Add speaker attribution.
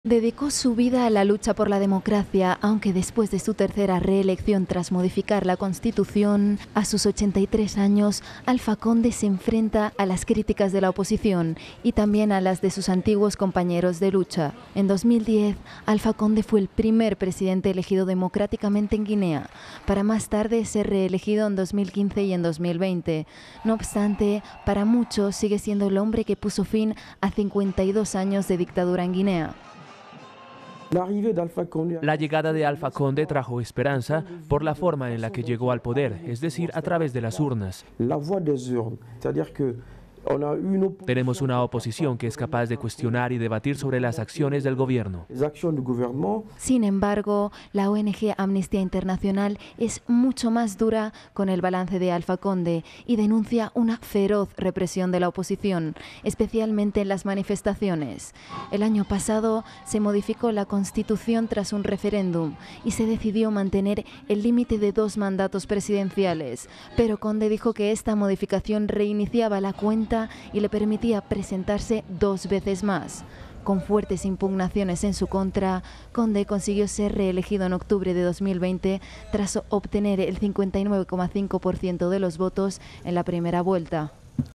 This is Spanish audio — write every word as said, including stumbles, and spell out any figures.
Speaker 1: Dedicó su vida a la lucha por la democracia, aunque después de su tercera reelección tras modificar la Constitución, a sus ochenta y tres años, Alpha Conde se enfrenta a las críticas de la oposición y también a las de sus antiguos compañeros de lucha. En dos mil diez, Alpha Conde fue el primer presidente elegido democráticamente en Guinea, para más tarde ser reelegido en dos mil quince y en dos mil veinte. No obstante, para muchos sigue siendo el hombre que puso fin a cincuenta y dos años de dictadura en Guinea.
Speaker 2: La llegada de Alpha Conde trajo esperanza por la forma en la que llegó al poder, es decir, a través de las urnas. Tenemos una oposición que es capaz de cuestionar y debatir sobre las acciones del gobierno.
Speaker 1: Sin embargo, la O N G Amnistía Internacional es mucho más dura con el balance de Alpha Conde y denuncia una feroz represión de la oposición, especialmente en las manifestaciones. El año pasado se modificó la Constitución tras un referéndum y se decidió mantener el límite de dos mandatos presidenciales, pero Conde dijo que esta modificación reiniciaba la cuenta y le permitía presentarse dos veces más. Con fuertes impugnaciones en su contra, Conde consiguió ser reelegido en octubre de dos mil veinte tras obtener el cincuenta y nueve coma cinco por ciento de los votos en la primera vuelta.